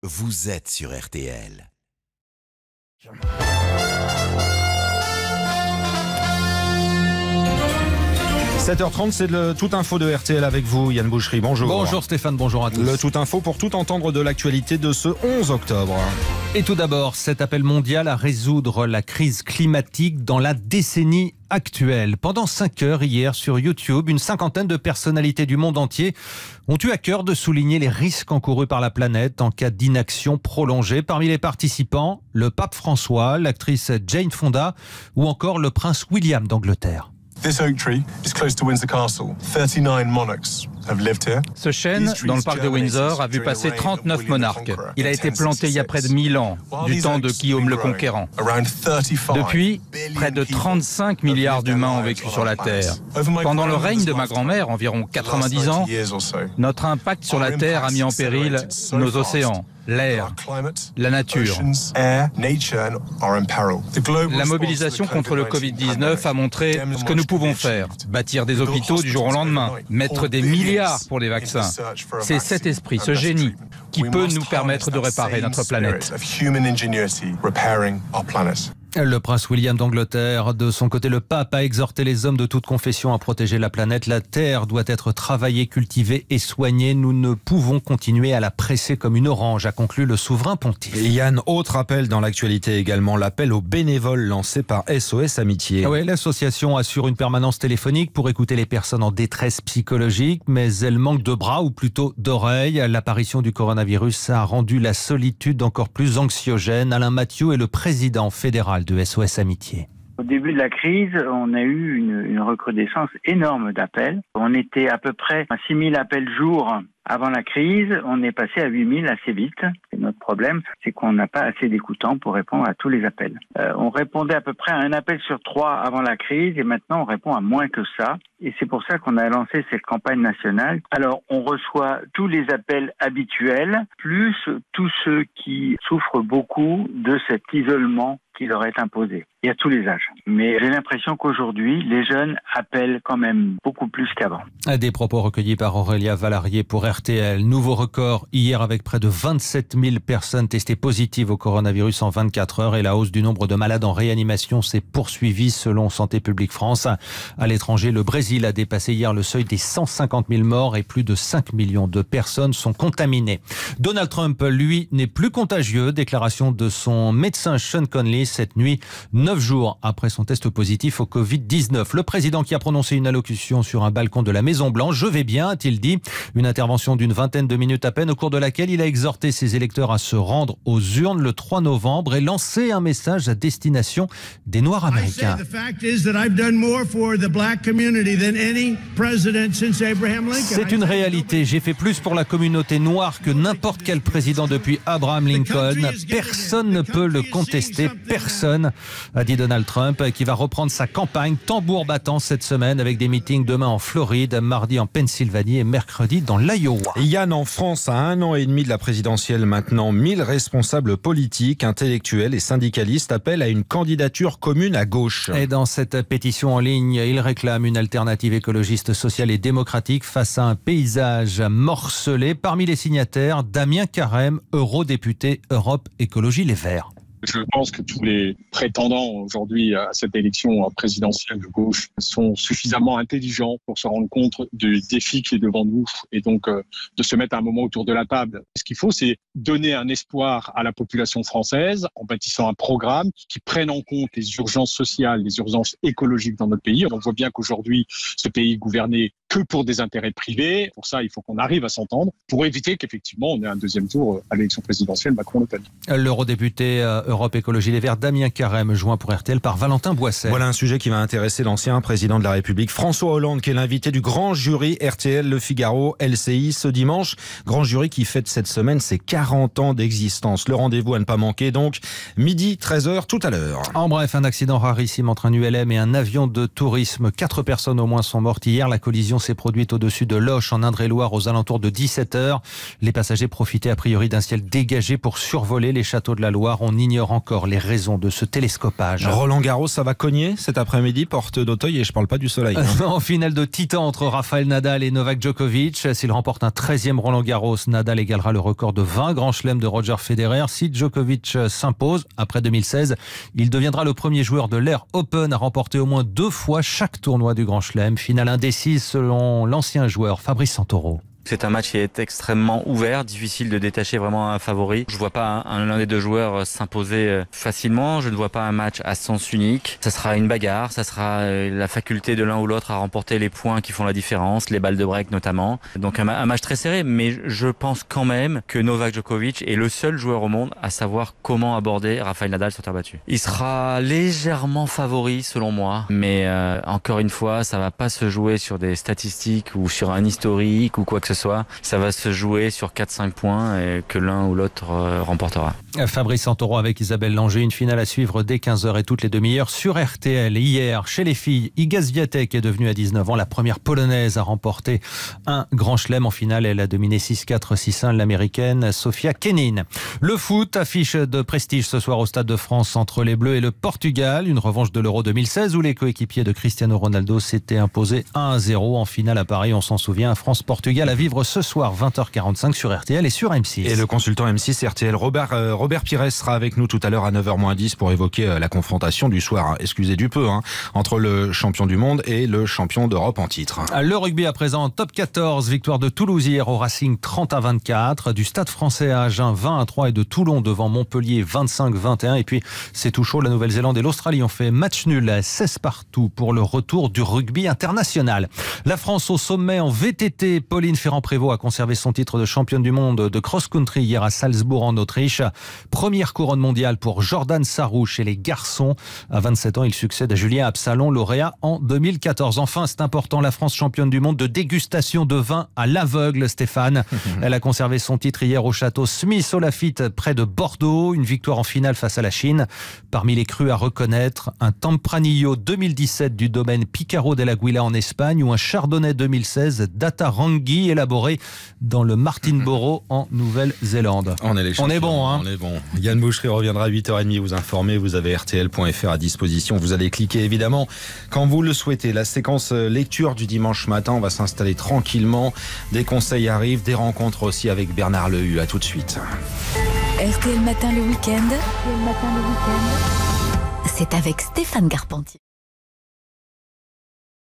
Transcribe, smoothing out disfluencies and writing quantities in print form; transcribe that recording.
vous êtes sur RTL. « 7h30, c'est le Tout Info de RTL avec vous, Yann Boucherie. Bonjour. Bonjour Stéphane, bonjour à tous. Le Tout Info pour tout entendre de l'actualité de ce 11 octobre. Et tout d'abord, cet appel mondial à résoudre la crise climatique dans la décennie actuelle. Pendant 5 heures hier sur YouTube, une cinquantaine de personnalités du monde entier ont eu à cœur de souligner les risques encourus par la planète en cas d'inaction prolongée. Parmi les participants, le pape François, l'actrice Jane Fonda ou encore le prince William d'Angleterre. This oak tree is close to Windsor Castle. 39 monarchs have lived here. Ce chêne, dans le parc de Windsor, a vu passer 39 monarques. Il a été planté il y a près de 1000 ans, du temps de Guillaume le Conquérant. Depuis, près de 35 milliards d'humains ont vécu sur la Terre. Pendant le règne de ma grand-mère, environ 90 ans, notre impact sur la Terre a mis en péril nos océans, l'air, la nature. La mobilisation contre le Covid-19 a montré ce que nous pouvons faire. Bâtir des hôpitaux du jour au lendemain, mettre des milliards pour les vaccins. C'est cet esprit, ce génie, qui peut nous permettre de réparer notre planète. Le prince William d'Angleterre, de son côté, le pape a exhorté les hommes de toute confession à protéger la planète. La terre doit être travaillée, cultivée et soignée. Nous ne pouvons continuer à la presser comme une orange, a conclu le souverain pontife. Et Yann, autre appel dans l'actualité également, l'appel aux bénévoles lancé par SOS Amitié. Oui, l'association assure une permanence téléphonique pour écouter les personnes en détresse psychologique, mais elle manque de bras ou plutôt d'oreilles. L'apparition du coronavirus a rendu la solitude encore plus anxiogène. Alain Mathieu est le président fédéral de SOS Amitié. Au début de la crise, on a eu une recrudescence énorme d'appels. On était à peu près à 6000 appels jour avant la crise. On est passé à 8000 assez vite. Et notre problème, c'est qu'on n'a pas assez d'écoutants pour répondre à tous les appels. On répondait à peu près à un appel sur 3 avant la crise et maintenant on répond à moins que ça. Et c'est pour ça qu'on a lancé cette campagne nationale. Alors, on reçoit tous les appels habituels, plus tous ceux qui souffrent beaucoup de cet isolement qui leur est imposé. Il y a tous les âges. Mais j'ai l'impression qu'aujourd'hui, les jeunes appellent quand même beaucoup plus qu'avant. Des propos recueillis par Aurélia Valarié pour RTL. Nouveau record hier avec près de 27 000 personnes testées positives au coronavirus en 24 heures. Et la hausse du nombre de malades en réanimation s'est poursuivie selon Santé publique France. À l'étranger, le Brésil a dépassé hier le seuil des 150 000 morts et plus de 5 millions de personnes sont contaminées. Donald Trump, lui, n'est plus contagieux. Déclaration de son médecin Sean Conley cette nuit, 9 jours après son test positif au Covid-19. Le président qui a prononcé une allocution sur un balcon de la Maison-Blanche. « Je vais bien », a-t-il dit. Une intervention d'une vingtaine de minutes à peine au cours de laquelle il a exhorté ses électeurs à se rendre aux urnes le 3 novembre et lancé un message à destination des Noirs américains. C'est une réalité. J'ai fait plus pour la communauté noire que n'importe quel président depuis Abraham Lincoln. Personne ne peut le contester. Personne, a dit Donald Trump, qui va reprendre sa campagne tambour battant cette semaine avec des meetings demain en Floride, mardi en Pennsylvanie et mercredi dans l'Iowa. Yann, en France, à 1 an et demi de la présidentielle maintenant, 1000 responsables politiques, intellectuels et syndicalistes appellent à une candidature commune à gauche. Et dans cette pétition en ligne, ils réclament une alternative écologiste, sociale et démocratique face à un paysage morcelé. Parmi les signataires, Damien Carême, eurodéputé Europe Écologie Les Verts. Je pense que tous les prétendants aujourd'hui à cette élection présidentielle de gauche sont suffisamment intelligents pour se rendre compte du défi qui est devant nous et donc de se mettre à un moment autour de la table. Ce qu'il faut, c'est donner un espoir à la population française en bâtissant un programme qui prenne en compte les urgences sociales, les urgences écologiques dans notre pays. On voit bien qu'aujourd'hui, ce pays est gouverné que pour des intérêts privés. Pour ça, il faut qu'on arrive à s'entendre pour éviter qu'effectivement on ait un deuxième tour à l'élection présidentielle Macron-Le Pen. L'eurodéputé Europe Écologie Les Verts, Damien Carême, joint pour RTL par Valentin Boisset. Voilà un sujet qui va intéresser l'ancien président de la République, François Hollande, qui est l'invité du grand jury RTL, Le Figaro, LCI ce dimanche. Grand jury qui fête cette semaine ses 40 ans d'existence. Le rendez-vous à ne pas manquer donc, midi 13h tout à l'heure. En bref, un accident rarissime entre un ULM et un avion de tourisme. 4 personnes au moins sont mortes hier. La collision s'est produite au-dessus de Loches en Indre-et-Loire aux alentours de 17h. Les passagers profitaient a priori d'un ciel dégagé pour survoler les châteaux de la Loire. On ignore ignore encore les raisons de ce télescopage. Roland Garros, ça va cogner cet après-midi, porte d'Auteuil, et je parle pas du soleil. En finale de titan entre Rafael Nadal et Novak Djokovic. S'il remporte un 13e Roland Garros, Nadal égalera le record de 20 grands chelems de Roger Federer. Si Djokovic s'impose, après 2016, il deviendra le premier joueur de l'ère Open à remporter au moins 2 fois chaque tournoi du Grand Chelem. Finale indécise selon l'ancien joueur Fabrice Santoro. C'est un match qui est extrêmement ouvert, difficile de détacher vraiment un favori. Je vois pas l'un des deux joueurs s'imposer facilement. Je ne vois pas un match à sens unique. Ça sera une bagarre, ça sera la faculté de l'un ou l'autre à remporter les points qui font la différence, les balles de break notamment. Donc un match très serré, mais je pense quand même que Novak Djokovic est le seul joueur au monde à savoir comment aborder Rafael Nadal sur terre battue. Il sera légèrement favori selon moi, mais encore une fois, ça va pas se jouer sur des statistiques ou sur un historique ou quoi que ce soit, ça va se jouer sur 4-5 points et que l'un ou l'autre remportera. Fabrice Santoro avec Isabelle Langer, une finale à suivre dès 15h et toutes les demi-heures sur RTL. Hier, chez les filles, Iga Swiatek est devenue à 19 ans la première polonaise à remporter un grand chelem. En finale, elle a dominé 6-4, 6-1 l'américaine Sofia Kenin. Le foot, affiche de prestige ce soir au Stade de France entre les Bleus et le Portugal. Une revanche de l'Euro 2016 où les coéquipiers de Cristiano Ronaldo s'étaient imposés 1-0 en finale à Paris. On s'en souvient, France-Portugal à vivre ce soir 20h45 sur RTL et sur M6. Et le consultant M6 RTL Robert Pires sera avec nous tout à l'heure à 9h-10 pour évoquer la confrontation du soir, excusez du peu, entre le champion du monde et le champion d'Europe en titre. Le rugby à présent, top 14, victoire de Toulouse hier au Racing 30-24, du Stade Français à Agen 20-3 et de Toulon devant Montpellier 25-21. Et puis c'est tout chaud, la Nouvelle-Zélande et l'Australie ont fait match nul à 16 partout pour le retour du rugby international. La France au sommet en VTT, Pauline Ferrand-Prévot a conservé son titre de championne du monde de cross-country hier à Salzbourg en Autriche. Première couronne mondiale pour Jordan Sarrou chez les garçons. À 27 ans, il succède à Julien Absalon, lauréat en 2014. Enfin, c'est important, la France championne du monde de dégustation de vin à l'aveugle, Stéphane. Elle a conservé son titre hier au château Smith au Lafitte près de Bordeaux. Une victoire en finale face à la Chine. Parmi les crus à reconnaître, un Tempranillo 2017 du domaine Picaro del Aguila en Espagne ou un Chardonnay 2016 Datarangui élaboré dans le Martinborough en Nouvelle-Zélande. On est bon, hein. On est bon. Yann Boucherie reviendra à 8h30 vous informer. Vous avez rtl.fr à disposition. Vous allez cliquer évidemment quand vous le souhaitez. La séquence lecture du dimanche matin, on va s'installer tranquillement. Des conseils arrivent, des rencontres aussi avec Bernard Lehu. À tout de suite. RTL Matin le week-end. C'est avec Stéphane Carpentier.